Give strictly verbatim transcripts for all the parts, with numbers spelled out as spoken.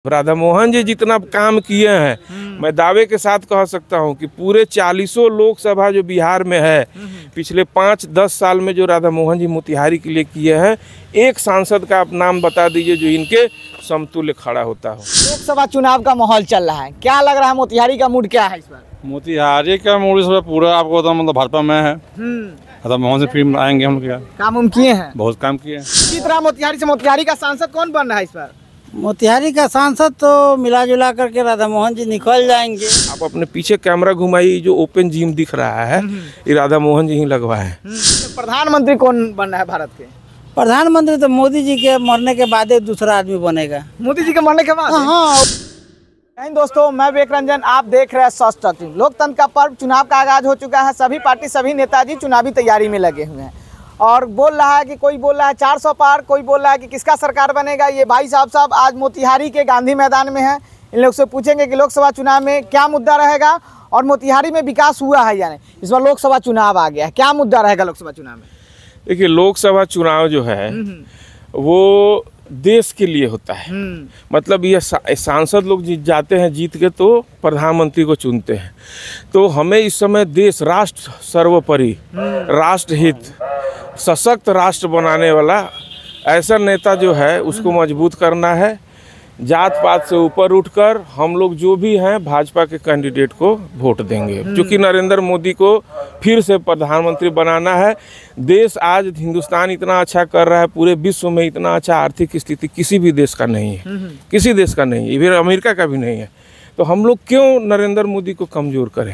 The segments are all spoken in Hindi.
राधा मोहन जी जितना काम किए हैं, मैं दावे के साथ कह सकता हूं कि पूरे चालीसों लोकसभा जो बिहार में है, पिछले पाँच दस साल में जो राधा मोहन जी मोतिहारी के लिए किए हैं, एक सांसद का आप नाम बता दीजिए जो इनके समतुल्य खड़ा होता हो। लोकसभा चुनाव का माहौल चल रहा है, क्या लग रहा है मोतिहारी का मूड क्या है इस बार? मोतिहारी का मूड इस बार पूरा आपको तो मतलब भाजपा में है। राधा मोहन से फिर आएंगे हम। क्या काम उम किए हैं? बहुत काम किए हैं। इसी तरह मोतिहारी से मोतिहारी का सांसद कौन बन रहा है इस बार? मोतिहारी का सांसद तो मिला जुला करके राधा मोहन जी निकल जाएंगे। आप अपने पीछे कैमरा घुमाइए, जो ओपन जिम दिख रहा है ये राधा मोहन जी ही लगवाए हैं। प्रधानमंत्री कौन बन रहा है भारत के? प्रधानमंत्री तो मोदी जी के मरने के बाद दूसरा आदमी बनेगा। मोदी जी के मरने के बाद? हाँ। दोस्तों, मैं विवेक रंजन, आप देख रहे हैं सच टॉकिंग। लोकतंत्र का पर्व, चुनाव का आगाज हो चुका है। सभी पार्टी सभी नेताजी चुनावी तैयारी में लगे हुए हैं और बोल रहा है कि कोई बोल रहा है चार सौ पार, कोई बोल रहा है कि किसका सरकार बनेगा। ये भाई साहब साहब आज मोतिहारी के गांधी मैदान में है। इन लोग से पूछेंगे कि लोकसभा चुनाव में क्या मुद्दा रहेगा और मोतिहारी में विकास हुआ है या नहीं। इस बार लोकसभा चुनाव आ गया है, क्या मुद्दा रहेगा लोकसभा चुनाव में? देखिए, लोकसभा चुनाव जो है वो देश के लिए होता है। मतलब ये सांसद लोग जीत जाते हैं, जीत के तो प्रधानमंत्री को चुनते हैं। तो हमें इस समय देश, राष्ट्र सर्वोपरि, राष्ट्र हित, सशक्त राष्ट्र बनाने वाला ऐसा नेता जो है उसको मजबूत करना है। जात पात से ऊपर उठकर हम लोग जो भी हैं भाजपा के कैंडिडेट को वोट देंगे, क्योंकि नरेंद्र मोदी को फिर से प्रधानमंत्री बनाना है। देश आज, हिंदुस्तान इतना अच्छा कर रहा है, पूरे विश्व में इतना अच्छा आर्थिक स्थिति किसी भी देश का नहीं है, किसी देश का नहीं है, इवन अमेरिका का भी नहीं है। तो हम लोग क्यों नरेंद्र मोदी को कमज़ोर करें?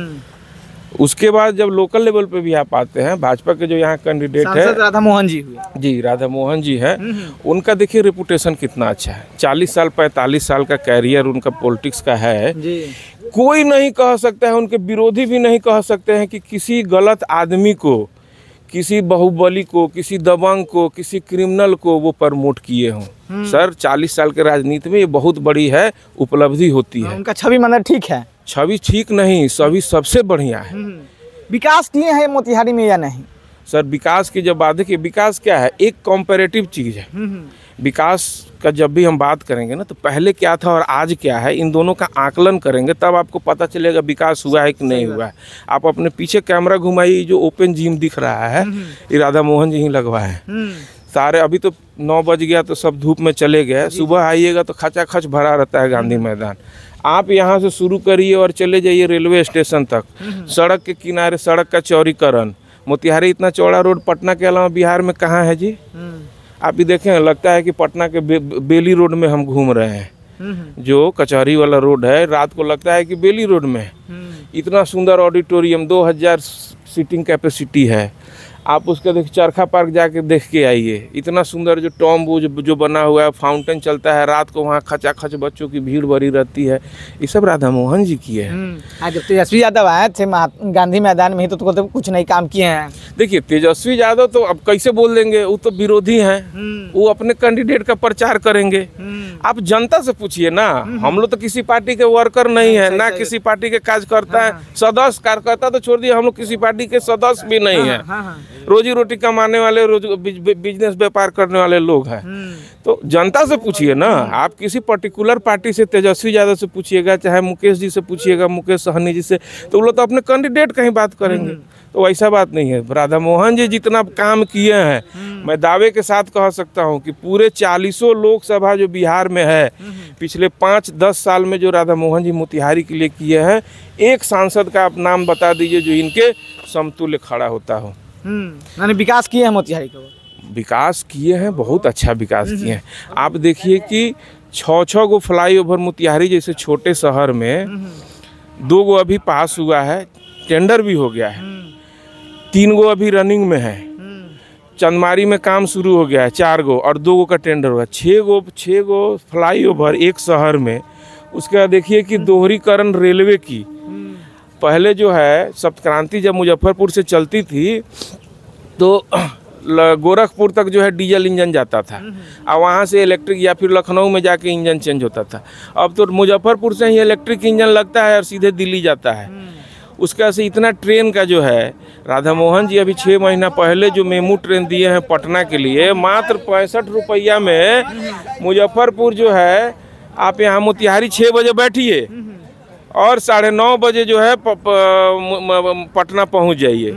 उसके बाद जब लोकल लेवल पे भी आप आते हैं, भाजपा के जो यहाँ कैंडिडेट है राधा मोहन जी हुए जी राधा मोहन जी है, उनका देखिए रेपुटेशन कितना अच्छा है। चालीस साल पैंतालीस साल का कैरियर उनका पॉलिटिक्स का है जी। कोई नहीं कह सकता है, उनके विरोधी भी नहीं कह सकते हैं कि किसी गलत आदमी को, किसी बाहुबली को, किसी दबंग को, किसी क्रिमिनल को वो प्रमोट किए हों। सर, चालीस साल के राजनीति में ये बहुत बड़ी है उपलब्धि होती है। उनका छवि मतलब ठीक है? छवि ठीक नहीं, सभी सबसे बढ़िया है। विकास किए हैं मोतिहारी में या नहीं? सर, विकास की जब बात, देखिए विकास क्या है, एक कॉम्पैरेटिव चीज़ है। विकास का जब भी हम बात करेंगे ना, तो पहले क्या था और आज क्या है, इन दोनों का आकलन करेंगे तब आपको पता चलेगा विकास हुआ है कि नहीं हुआ है। आप अपने पीछे कैमरा घुमाइए, जो ओपन जिम दिख रहा है ये राधा मोहन जी ही लगवाए हैं। सारे, अभी तो नौ बज गया तो सब धूप में चले गए। सुबह आइएगा तो खचाखच भरा रहता है गांधी मैदान। आप यहाँ से शुरू करिए और चले जाइए रेलवे स्टेशन तक, सड़क के किनारे सड़क का चौड़ीकरण। मोतिहारी इतना चौड़ा रोड पटना के अलावा बिहार में कहाँ है जी? आप भी देखें, लगता है कि पटना के बे, बेली रोड में हम घूम रहे हैं। जो कचहरी वाला रोड है, रात को लगता है कि बेली रोड में। इतना सुंदर ऑडिटोरियम, दो हजार सीटिंग कैपेसिटी है। आप उसके देख, चरखा पार्क जाके देख के आइए, इतना सुंदर जो टॉम वो जो, जो बना हुआ है, फाउंटेन चलता है रात को, वहाँ खचाखच बच्चों की भीड़ भरी रहती है। ये सब राधा मोहन जी की है। आज जब तेजस्वी यादव आए थे गांधी मैदान में ही तो, तो, तो कुछ नहीं काम किए हैं। देखिए, तेजस्वी यादव तो अब कैसे बोल देंगे, वो तो विरोधी हैं, वो अपने कैंडिडेट का प्रचार करेंगे। आप जनता से पूछिए ना। हम लोग तो किसी पार्टी के वर्कर नहीं है, ना किसी पार्टी के कार्यकर्ता है। सदस्य कार्यकर्ता तो छोड़ दिए, हम लोग किसी पार्टी के सदस्य भी नहीं है। रोजी रोटी कमाने वाले, रोज बिजनेस व्यापार करने वाले लोग हैं। तो जनता से पूछिए ना। आप किसी पर्टिकुलर पार्टी से, तेजस्वी यादव से पूछिएगा, चाहे मुकेश जी से पूछिएगा, मुकेश सहनी जी से, तो वो लोग तो अपने कैंडिडेट का ही बात करेंगे। तो ऐसा बात नहीं है। राधा मोहन जी जितना काम किए हैं, मैं दावे के साथ कह सकता हूं कि पूरे चालीसों लोकसभा जो बिहार में है, पिछले पाँच दस साल में जो राधा मोहन जी मोतिहारी के लिए किए हैं, एक सांसद का आप नाम बता दीजिए जो इनके समतुल्य खड़ा होता हो। मैंने विकास किए हैं मोतिहारी का? विकास किए हैं, बहुत अच्छा विकास किए हैं। आप देखिए कि छः छः गो फ्लाई ओवर मोतिहारी जैसे छोटे शहर में, दो गो अभी पास हुआ है, टेंडर भी हो गया है, तीन गो अभी रनिंग में है, चंदमारी में काम शुरू हो गया है, चार गो, और दो गो का टेंडर हुआ, छः गो छः गो फ्लाई ओवर एक शहर में। उसके बाद देखिए कि दोहरीकरण रेलवे की, पहले जो है सप्त क्रांति जब मुजफ्फरपुर से चलती थी तो गोरखपुर तक जो है डीजल इंजन जाता था, और वहाँ से इलेक्ट्रिक, या फिर लखनऊ में जाके इंजन चेंज होता था। अब तो मुजफ्फरपुर से ही इलेक्ट्रिक इंजन लगता है और सीधे दिल्ली जाता है। उसका से इतना ट्रेन का जो है, राधा मोहन जी अभी छः महीना पहले जो मेमू ट्रेन दिए हैं पटना के लिए, मात्र पैंसठ रुपया में मुजफ्फरपुर जो है आप यहाँ मोतिहारी छः बजे बैठिए और साढ़े नौ बजे जो है प, प, म, पटना पहुँच जाइए,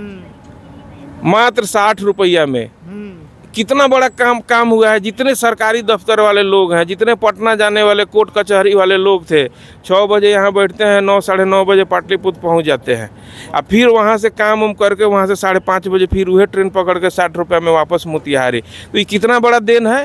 मात्र साठ रुपया में। कितना बड़ा काम काम हुआ है। जितने सरकारी दफ्तर वाले लोग हैं, जितने पटना जाने वाले कोर्ट कचहरी वाले लोग थे, छः बजे यहाँ बैठते हैं, नौ साढ़े नौ बजे पाटलिपुत्र पहुँच जाते हैं। अब फिर वहाँ से काम उम करके वहाँ से साढ़े पाँच बजे फिर वही ट्रेन पकड़ के साठ रुपये में वापस मोतिहारी। तो ये कितना बड़ा देन है।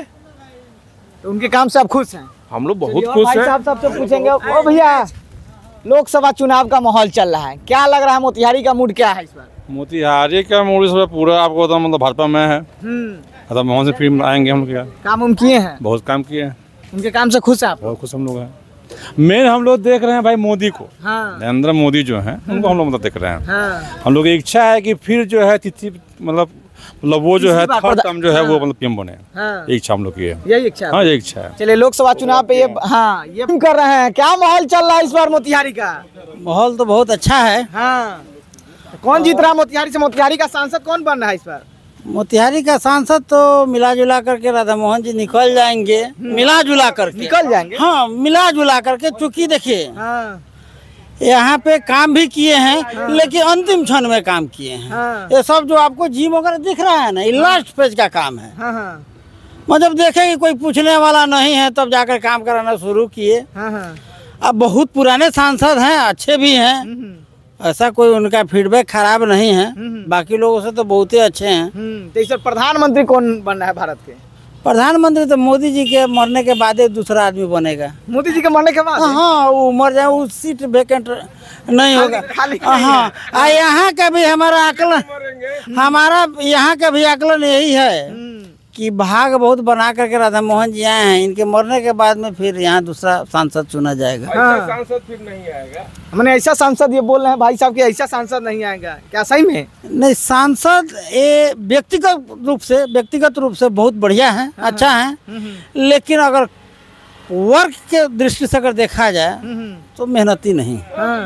तो उनके काम से आप खुश हैं? हम लोग बहुत और खुश भाई हैं। साहब सबसे पूछेंगे, ओ भैया लोकसभा चुनाव का माहौल चल रहा है, क्या लग रहा है मोतिहारी का मूड क्या है इस बार? मोतिहारी का मूड सब पूरा आपको तो मतलब भाजपा में है। मतलब मोहन से फिर आएंगे हम लोग। क्या काम उम किए हैं? बहुत काम किए हैं। उनके काम से खुश हैं आप? बहुत खुश हम लोग हैं। मेन हम लोग देख रहे हैं भाई मोदी को, हाँ नरेंद्र मोदी जो हैं उनको हम लोग मतलब देख रहे हैं। हाँ हम लोग की इच्छा है कि फिर जो है तिथि मतलब मतलब वो जो है तीसरी बार थर्ड प्रधा- टर्म जो है वो मतलब पीएम बने। हाँ ये इच्छा हम लोग की है। यही इच्छा है। हाँ ये इच्छा है। चलिए लोकसभा चुनाव पे ये हाँ ये कर रहे हैं, क्या माहौल चल रहा है इस बार मोतिहारी का? माहौल तो बहुत अच्छा है। हाँ तो कौन जीत रहा है मोतिहारी से? मोतिहारी का सांसद कौन बन रहा है इस बार? मोतिहारी का सांसद तो मिला जुला करके राधा मोहन जी निकल जाएंगे, मिला जुला करके निकल जाएंगे। हाँ मिला जुला करके। चूंकि देखिए हाँ यहाँ पे काम भी किए हैं, लेकिन अंतिम क्षण में काम किए हैं। हाँ ये सब जो आपको जिम वगैरह दिख रहा है ना, ये लास्ट पेज का काम है। हाँ हाँ मतलब देखे कि कोई पूछने वाला नहीं है तब जाकर काम कराना शुरू किए। हाँ हाँ अब बहुत पुराने सांसद हैं, अच्छे भी हैं, ऐसा कोई उनका फीडबैक खराब नहीं है। बाकी लोगों से तो बहुत ही अच्छे हैं। हम्म, तो इस बार प्रधानमंत्री कौन बन रहा है भारत के? प्रधानमंत्री तो मोदी जी के मरने के बाद ही दूसरा आदमी बनेगा। मोदी जी के मरने के बाद? हाँ वो मर जाए, वो सीट वेकेंट नहीं होगा। खाली नहीं हाँ आ यहाँ का भी हमारा आकलन, हमारा यहाँ का भी आकलन यही है कि भाग बहुत बना करके राधा मोहन जी आए हैं, इनके मरने के बाद में फिर यहाँ दूसरा सांसद चुना जाएगा। ऐसा सांसद फिर नहीं आएगा। हमने ऐसा सांसद ये बोल रहे हैं भाई साहब कि ऐसा सांसद नहीं आएगा, क्या सही में? नहीं, सांसद ये व्यक्तिगत रूप से व्यक्तिगत रूप से बहुत बढ़िया है, अच्छा है, लेकिन अगर वर्क के दृष्टि से अगर देखा जाए तो मेहनती नहीं।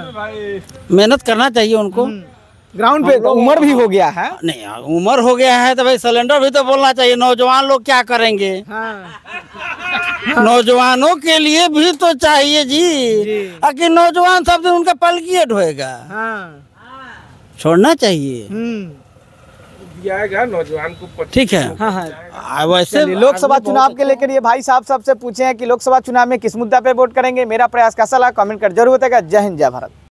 मेहनत करना चाहिए उनको। ग्राउंड पे उम्र भी हो गया है। नहीं उम्र हो गया है तो भाई सिलेंडर भी तो बोलना चाहिए। नौजवान लोग क्या करेंगे? हाँ। नौजवानों के लिए भी तो चाहिए जी, जी। अगर नौजवान सब दिन उनका पलकी ढोएगा, हाँ। छोड़ना चाहिए। आएगा नौजवान को। ठीक है। हाँ हाँ वैसे लोकसभा चुनाव के लेकर ये भाई साहब सबसे पूछे हैं कि लोकसभा चुनाव में किस मुद्दा पे वोट करेंगे। मेरा प्रयास कैसा लगा कमेंट कर जरूर बताएगा। जय हिंद जय भारत।